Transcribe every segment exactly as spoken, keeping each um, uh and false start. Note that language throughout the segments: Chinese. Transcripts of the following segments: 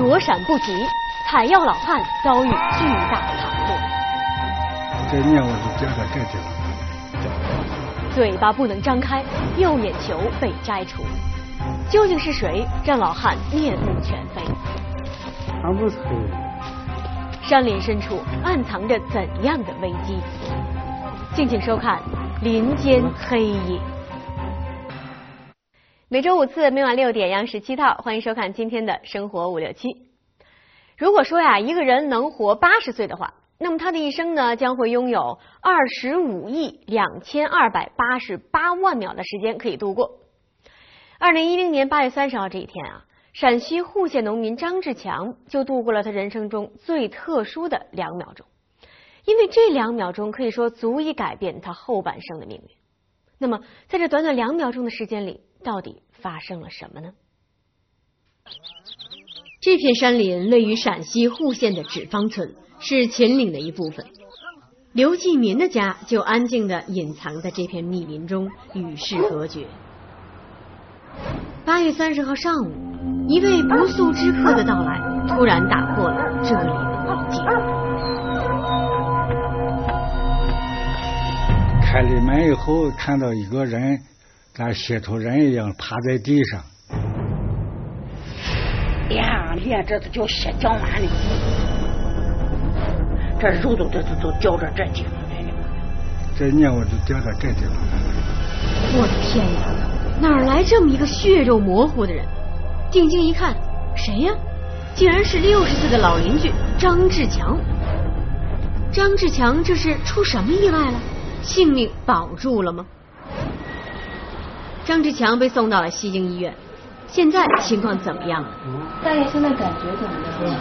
躲闪不及，采药老汉遭遇巨大惨祸。 这年我就掉到这地方， 嘴巴不能张开，右眼球被摘除，究竟是谁让老汉面目全非？ 还不是黑。 山林深处暗藏着怎样的危机？敬请收看《林间黑夜》。每周五次，每晚六点，央视七套，欢迎收看今天的《生活五六七》。如果说呀，一个人能活八十岁的话，那么他的一生呢，将会拥有二十五亿两千二百八十八万秒的时间可以度过。二零一零年八月三十号这一天啊，陕西户县农民张志强就度过了他人生中最特殊的两秒钟，因为这两秒钟可以说足以改变他后半生的命运。那么，在这短短两秒钟的时间里，到底发生了什么呢？这片山林位于陕西户县的纸坊村，是秦岭的一部分。刘继民的家就安静地隐藏在这片密林中，与世隔绝。八月三十号上午，一位不速之客的到来，突然打破了这里的宁静。 开了门以后，看到一个人，像血头人一样趴在地上。 呀，你看这是叫血浆丸的，这肉都这都掉到这地方来了。 这年我就掉到这地方来了。 我的天呀！哪儿来这么一个血肉模糊的人？定睛一看，谁呀？竟然是六十岁的老邻居张志强。张志强这是出什么意外了？性命保住了吗？张志强被送到了西京医院，现在情况怎么样了？ 大爷现在感觉怎么样？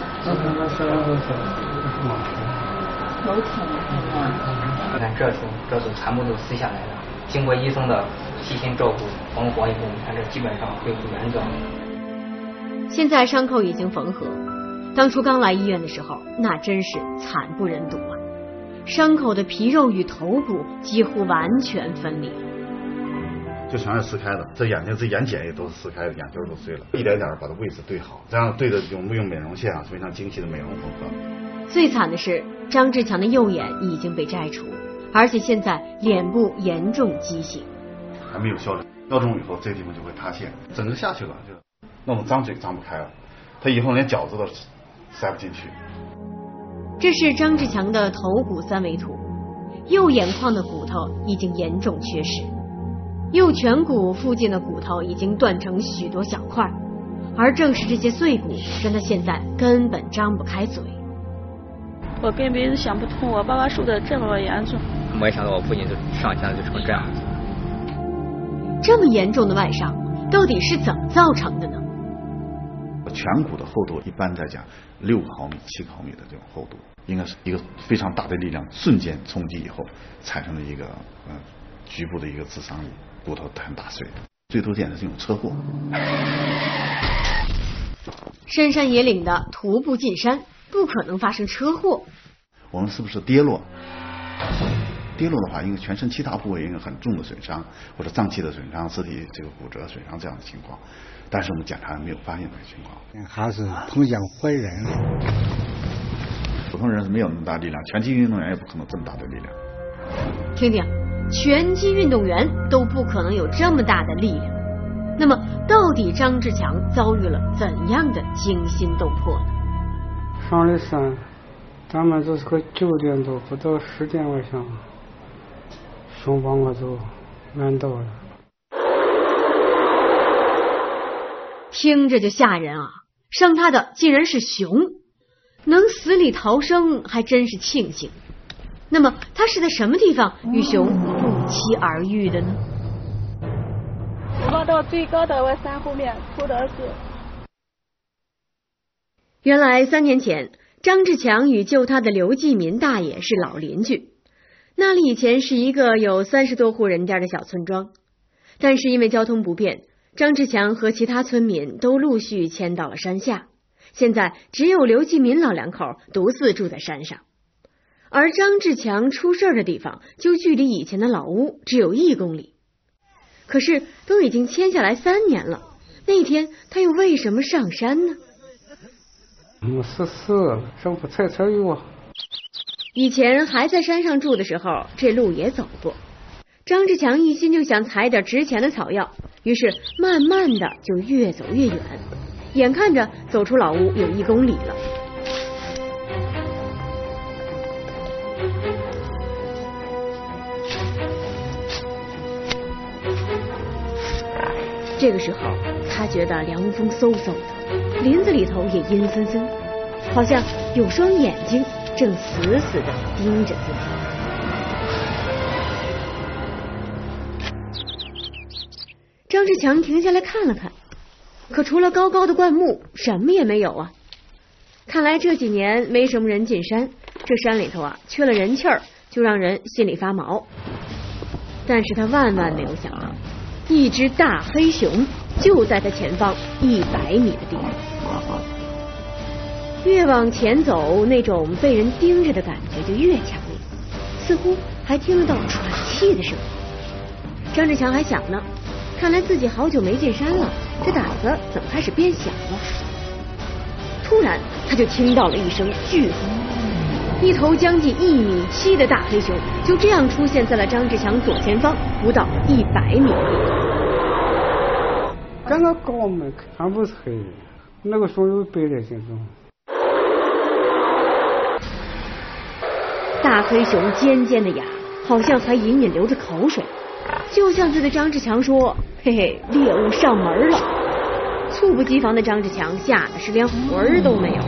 头挺疼。 你看这处这都全部都撕下来了，经过医生的细心照顾缝合以后，你看这基本上恢复原状。 现在伤口已经缝合，当初刚来医院的时候，那真是惨不忍睹啊！伤口的皮肉与头骨几乎完全分离了， 就全是撕开的，这眼睛这眼睑也都是撕开的，眼球都碎了，一点点把它位置对好，这样对着用用美容线啊，非常精细的美容缝合。 最惨的是张志强的右眼已经被摘除，而且现在脸部严重畸形， 还没有消肿，消肿以后这个地方就会塌陷，整个下去了，就那种张嘴张不开了，他以后连饺子都塞不进去。 这是张志强的头骨三维图，右眼眶的骨头已经严重缺失，右颧骨附近的骨头已经断成许多小块，而正是这些碎骨让他现在根本张不开嘴。 我根本想不通，我爸爸受的这么严重， 没想到我父亲就上天就成这样子。 这么严重的外伤到底是怎么造成的呢？ 颧骨的厚度一般在讲六个毫米、七个毫米的这种厚度，应该是一个非常大的力量瞬间冲击以后产生的一个呃局部的一个自伤力，骨头很打碎。最多见的是这种车祸。 深山野岭的徒步进山，不可能发生车祸。 我们是不是跌落？跌落的话，因为全身其他部位因为很重的损伤，或者脏器的损伤、肢体这个骨折损伤这样的情况，但是我们检查没有发现这个情况。 还是碰见坏人了。 普通人是没有那么大力量，拳击运动员也不可能这么大的力量。 听听，拳击运动员都不可能有这么大的力量。那么，到底张志强遭遇了怎样的惊心动魄呢？ 上了山，咱们就是个九点多，不到十点晚上，熊把我就按倒了。 听着就吓人啊！伤他的竟然是熊，能死里逃生还真是庆幸。那么他是在什么地方与熊不期而遇的呢？ 我望到最高的我山后面哭的是。 原来三年前，张志强与救他的刘继民大爷是老邻居。那里以前是一个有三十多户人家的小村庄，但是因为交通不便，张志强和其他村民都陆续迁到了山下，现在只有刘继民老两口独自住在山上。而张志强出事的地方就距离以前的老屋只有一公里。可是都已经迁下来三年了，那天他又为什么上山呢？ 我是死，生不菜菜有啊。 以前还在山上住的时候，这路也走过。张志强一心就想采点值钱的草药，于是慢慢的就越走越远，眼看着走出老屋有一公里了。这个时候，他觉得凉风嗖嗖的，林子里头也阴森森，好像有双眼睛正死死的盯着自己。张志强停下来看了看，可除了高高的灌木，什么也没有啊。看来这几年没什么人进山，这山里头啊缺了人气儿，就让人心里发毛。但是他万万没有想到，一只大黑熊就在他前方一百米的地方。越往前走，那种被人盯着的感觉就越强烈，似乎还听得到喘气的声音。张志强还想呢，看来自己好久没进山了，这胆子怎么开始变小了？突然，他就听到了一声巨吼，一头将近一米七的大黑熊就这样出现在了张志强左前方不到一百米的地方。 跟那高嘛，看不是黑的，那个熊有白的形状。 大黑熊尖尖的牙，好像还隐隐流着口水，就像是对张志强说：“嘿嘿，猎物上门了。”猝不及防的张志强吓得是连魂儿都没有。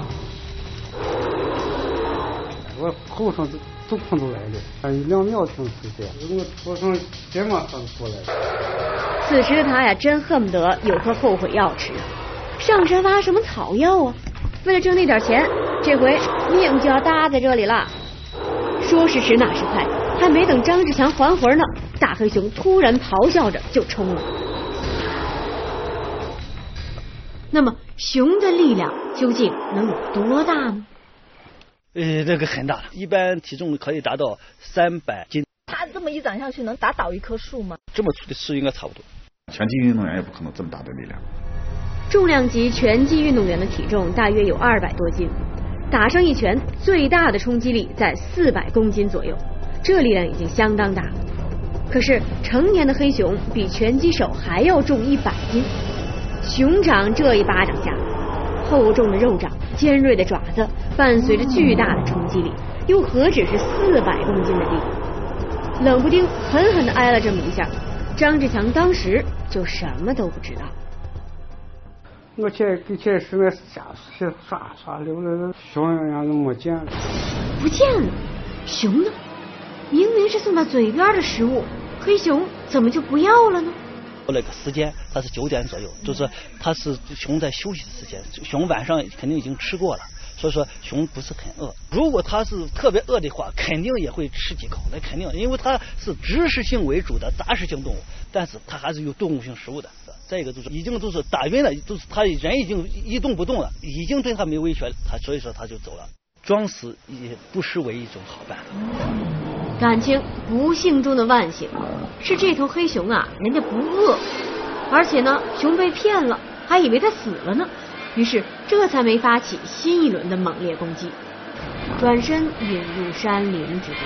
我头上都碰出来的，还有两秒钟时间，我头上肩膀上出来的。 此时的他呀，真恨不得有颗后悔药吃。上山挖什么草药啊？为了挣那点钱，这回命就要搭在这里了。说时迟，那时快，还没等张志强还魂呢，大黑熊突然咆哮着就冲了。那么，熊的力量究竟能有多大呢？ 呃，这个很大了，一般体重可以达到三百斤。 它这么一长下去，能打倒一棵树吗？ 这么粗的树应该差不多。 拳击运动员也不可能这么大的力量。 重量级拳击运动员的体重大约有二百多斤，打上一拳，最大的冲击力在四百公斤左右，这力量已经相当大了。可是成年的黑熊比拳击手还要重一百斤，熊掌这一巴掌下，厚重的肉掌、尖锐的爪子，伴随着巨大的冲击力，又何止是四百公斤的力量？冷不丁狠狠地挨了这么一下，张志强当时就什么都不知道。 我前给前时那下水刷刷溜了，熊样子没见了， 不见了，熊呢？明明是送到嘴边的食物，黑熊怎么就不要了呢？ 那个时间它是九点左右，就是它是熊在休息的时间，熊晚上肯定已经吃过了，所以说熊不是很饿。如果它是特别饿的话，肯定也会吃几口，那肯定，因为它是植食性为主的杂食性动物，但是它还是有动物性食物的。再一个就是已经都是打晕了，都是他人已经一动不动了，已经对他没威胁了，他所以说他就走了。装死也不失为一种好办法。 感情不幸中的万幸是这头黑熊啊，人家不饿，而且呢，熊被骗了，还以为他死了呢，于是这才没发起新一轮的猛烈攻击，转身引入山林之中。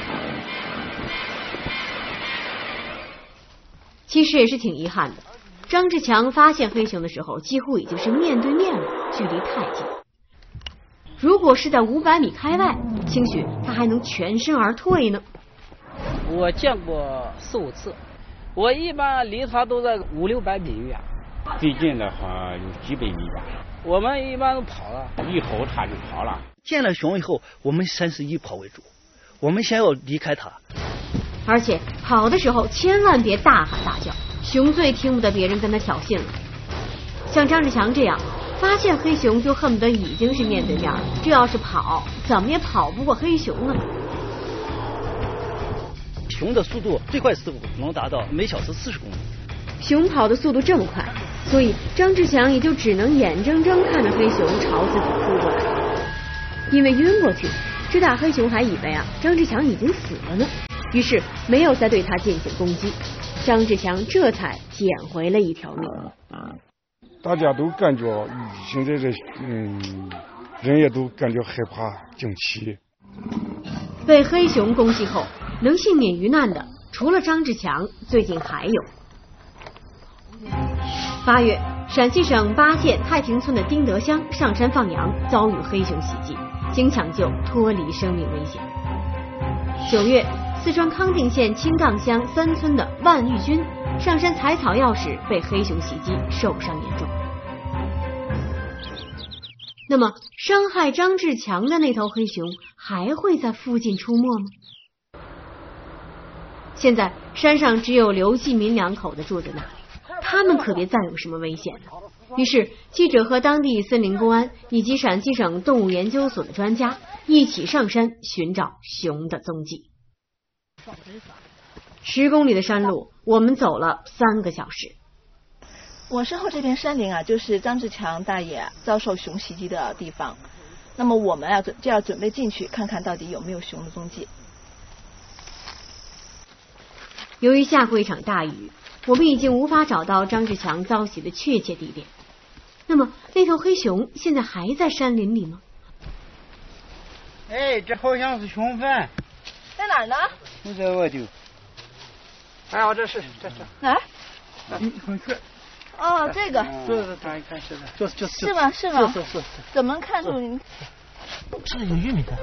其实也是挺遗憾的，张志强发现黑熊的时候，几乎已经是面对面了，距离太近。如果是在五百米开外，兴许他还能全身而退呢。 我见过四五次，我一般离他都在五六百米远。 最近的话有几百米吧。 我们一般都跑了， 一吼他就跑了。 见了熊以后，我们先是以跑为主，我们先要离开它。 而且跑的时候千万别大喊大叫，熊最听不得别人跟他挑衅了。像张志强这样发现黑熊就恨不得已经是面对面了，这要是跑怎么也跑不过黑熊啊。 熊的速度最快时速能达到每小时四十公里， 熊跑的速度这么快，所以张志强也就只能眼睁睁看着黑熊朝自己扑过来。因为晕过去，这大黑熊还以为啊张志强已经死了呢，于是没有再对他进行攻击，张志强这才捡回了一条命。 大家都感觉现在这嗯人也都感觉害怕惊奇。 被黑熊攻击后能幸免于难的，除了张志强，最近还有。八月，陕西省巴县太平村的丁德香上山放羊，遭遇黑熊袭击，经抢救脱离生命危险。九月，四川康定县青杠乡三村的万玉军上山采草药时被黑熊袭击，受伤严重。那么，伤害张志强的那头黑熊还会在附近出没吗？现在山上只有刘继民两口子住在那里，他们可别再有什么危险了。于是，记者和当地森林公安以及陕西省动物研究所的专家一起上山寻找熊的踪迹。十公里的山路，我们走了三个小时。 我身后这片山林啊，就是张志强大爷遭受熊袭击的地方。那么我们啊，就要准备进去看看到底有没有熊的踪迹。 由于下过一场大雨，我们已经无法找到张志强遭袭的确切地点。那么，那头黑熊现在还在山林里吗？ 哎，这好像是熊粪。 在哪儿呢？ 就在外头。哎呀，这是这是哪儿？ 嗯，很快。 哦，这个。 这是它一看是的， 就是就是。 是吗？是吗？ 是是是。 怎么看出您？ 这里有玉米的。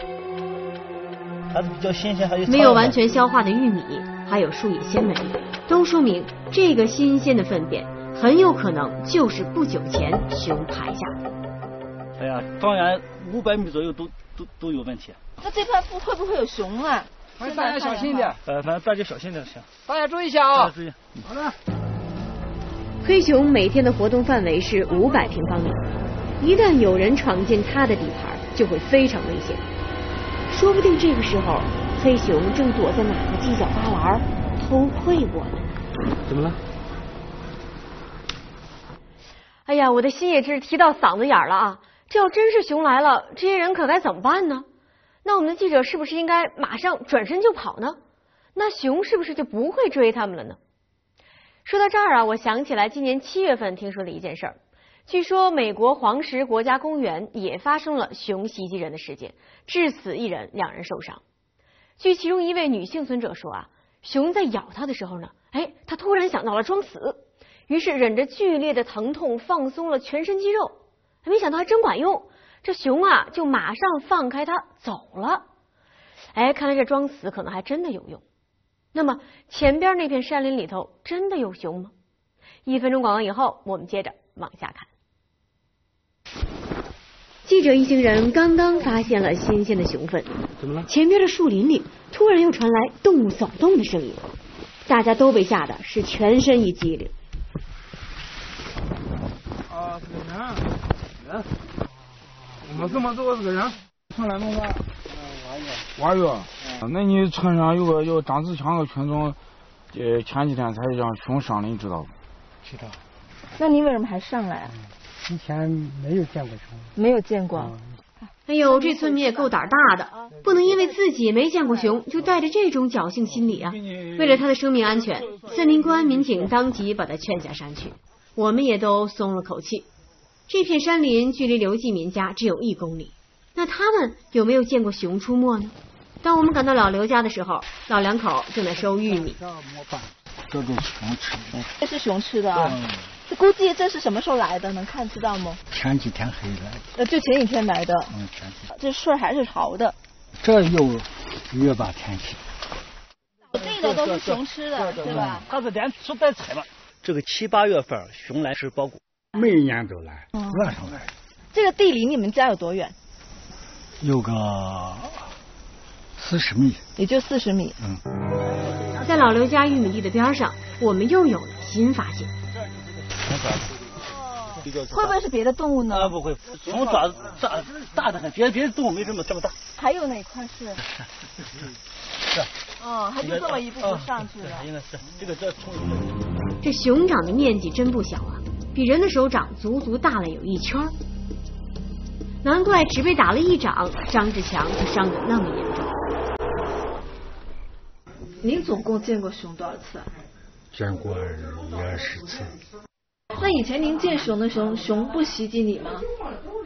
它是比较新鲜，还有没有完全消化的玉米，还有树叶纤维，都说明这个新鲜的粪便很有可能就是不久前熊排下的。 哎呀，方圆五百米左右都都都有问题。 那这片会不会有熊啊？ 大家小心点。 呃，反正大家小心点就行。 大家注意一下啊！ 注意。 好的。 黑熊每天的活动范围是五百平方米，一旦有人闯进它的地盘，就会非常危险。说不定这个时候，黑熊正躲在哪个犄角旮旯偷窥我们。 怎么了？ 哎呀，我的心也是提到嗓子眼了啊！这要真是熊来了，这些人可该怎么办呢？那我们的记者是不是应该马上转身就跑呢？那熊是不是就不会追他们了呢？说到这儿啊，我想起来今年七月份听说的一件事儿。据说美国黄石国家公园也发生了熊袭击人的事件，致死一人，两人受伤。据其中一位女幸存者说啊，熊在咬她的时候呢，哎，她突然想到了装死，于是忍着剧烈的疼痛放松了全身肌肉，没想到还真管用，这熊啊就马上放开她走了。哎，看来这装死可能还真的有用。那么前边那片山林里头真的有熊吗？一分钟广告以后，我们接着往下看。记者一行人刚刚发现了新鲜的熊粪， 怎么了？ 前边的树林里突然又传来动物走动的声音，大家都被吓得是全身一激灵。 啊，是个人，人，我们怎么知道是个人？从哪弄的？挖月。挖月。那你村上有个叫张志强的群众，呃，前几天才让熊上林，知道不？ 知道。那你为什么还上来啊？ 以前没有见过熊。 没有见过。 嗯、哎呦，这村民也够胆大的，不能因为自己没见过熊就带着这种侥幸心理啊！为了他的生命安全，森林公安民警当即把他劝下山去，我们也都松了口气。这片山林距离刘继民家只有一公里，那他们有没有见过熊出没呢？当我们赶到老刘家的时候，老两口正在收玉米。 这都是熊吃的。 这是熊吃的啊。这估计这是什么时候来的？能看知道吗？ 前几天黑来的。 呃，就前几天来的。 嗯，前几天。 这穗还是潮的。 这又越把天气。 这个都是熊吃的，对吧？ 它是连吃带采吧。这个七八月份熊来吃包谷。 每年都来，晚上来。 这个地离你们家有多远？ 有个四十米。 也就四十米。 嗯。 在老刘家玉米地的边上，我们又有了新发现。 会不会是别的动物呢？ 啊，不会，熊爪子大大的很，别别的动物没这么这么大。 还有哪块是？ 是。 哦，它就这么一步步上去了。 应该是这个这冲。 这熊掌的面积真不小啊，比人的手掌足足大了有一圈。难怪只被打了一掌，张志强就伤得那么严重。 您总共见过熊多少次啊？ 见过一二十次。 那以前您见熊的时候，熊不袭击你吗？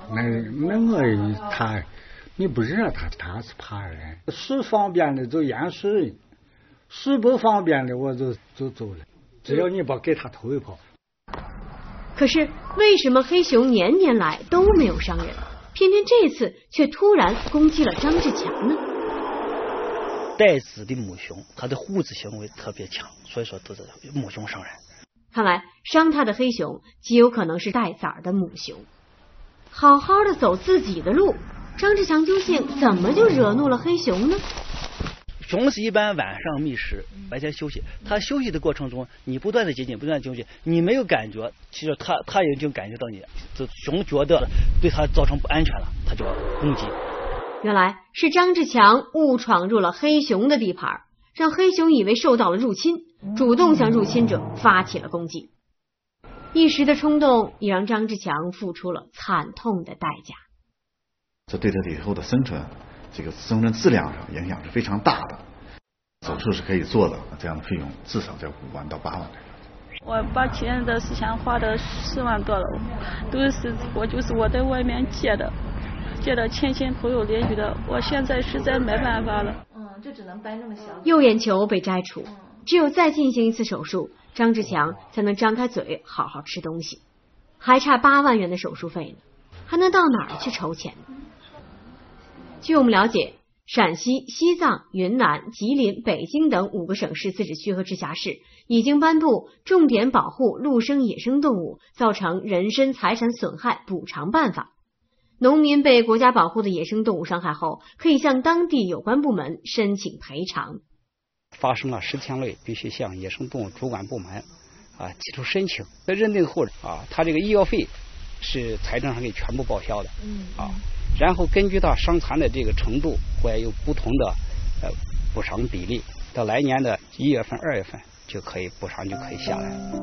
那那我他，你不惹他，他是怕人。是方便的就淹水，是不方便的我就就走了。只要你不给他头一炮。 可是为什么黑熊年年来都没有伤人，偏偏这次却突然攻击了张志强呢？ 带子的母熊，它的护子行为特别强，所以说都是母熊伤人。 看来伤他的黑熊极有可能是带崽儿的母熊。好好的走自己的路，张志强究竟怎么就惹怒了黑熊呢？ 熊是一般晚上觅食，白天休息。它休息的过程中，你不断的接近，不断的接近，你没有感觉，其实它它已经感觉到你，这熊觉得对它造成不安全了，它就要攻击。 原来是张志强误闯入了黑熊的地盘，让黑熊以为受到了入侵，主动向入侵者发起了攻击。一时的冲动也让张志强付出了惨痛的代价。 这对他以后的生存，这个生存质量上影响是非常大的。手术是可以做的，这样的费用至少在五万到八万这个。 我把钱的事情花的十万多了，都是我就是我在外面借的。借的亲戚朋友邻居的，我现在实在没办法了。 嗯，就只能掰那么小。 右眼球被摘除，只有再进行一次手术，张志强才能张开嘴好好吃东西。还差八万元的手术费呢，还能到哪儿去筹钱呢？据我们了解，陕西、西藏、云南、吉林、北京等五个省市自治区和直辖市已经颁布重点保护陆生野生动物造成人身财产损害补偿办法。农民被国家保护的野生动物伤害后，可以向当地有关部门申请赔偿。 发生了十天内，必须向野生动物主管部门啊提出申请。在认定后啊，他这个医药费是财政上给全部报销的，嗯啊，然后根据他伤残的这个程度，会有不同的呃补偿比例。到来年的一月份、二月份就可以补偿就可以下来了。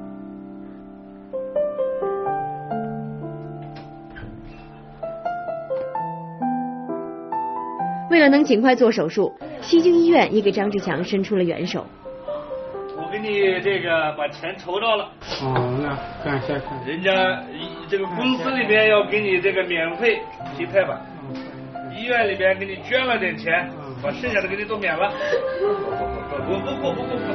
为了能尽快做手术，西京医院也给张志强伸出了援手。 我给你这个把钱筹到了。 哦，那感谢。 人家这个公司里边要给你这个免费批拍吧，医院里边给你捐了点钱，把剩下的给你都免了。不不不不不不。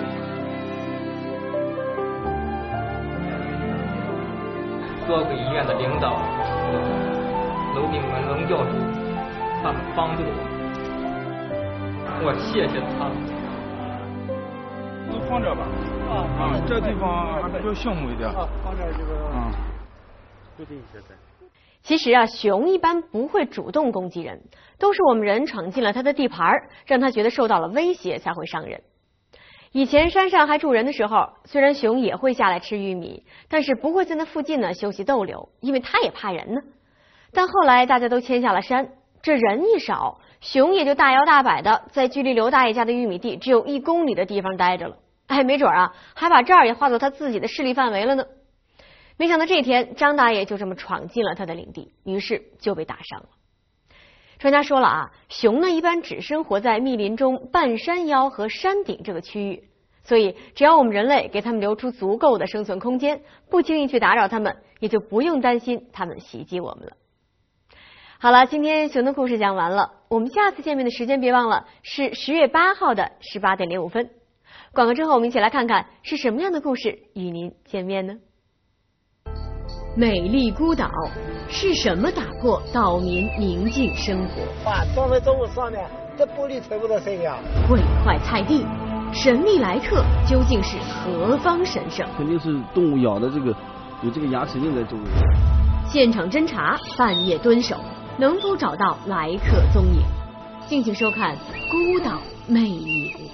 多个医院的领导、娄炳文、娄教授，他们帮助我。我谢谢他们。 就放这吧。啊啊，这地方还比较醒目一点。啊，放这这个。啊。 就这些在。其实啊，熊一般不会主动攻击人，都是我们人闯进了它的地盘，让它觉得受到了威胁才会伤人。以前山上还住人的时候，虽然熊也会下来吃玉米，但是不会在那附近呢休息逗留，因为它也怕人呢。但后来大家都迁下了山，这人一少，熊也就大摇大摆的在距离刘大爷家的玉米地只有一公里的地方待着了。哎，没准啊，还把这儿也划作他自己的势力范围了呢。没想到这天，张大爷就这么闯进了他的领地，于是就被打伤了。专家说了啊，熊呢一般只生活在密林中半山腰和山顶这个区域，所以只要我们人类给他们留出足够的生存空间，不轻易去打扰他们，也就不用担心他们袭击我们了。好了，今天熊的故事讲完了，我们下次见面的时间别忘了是十月八号的十八点零五分。广告之后，我们一起来看看是什么样的故事与您见面呢？美丽孤岛是什么打破岛民宁静生活？ 哇，装在中午上面，这玻璃全部都碎掉。 毁坏菜地，神秘来客究竟是何方神圣？ 肯定是动物咬的，这个有这个牙齿印在周围。 现场侦查，半夜蹲守，能否找到来客踪影？敬请收看《孤岛魅异谷》。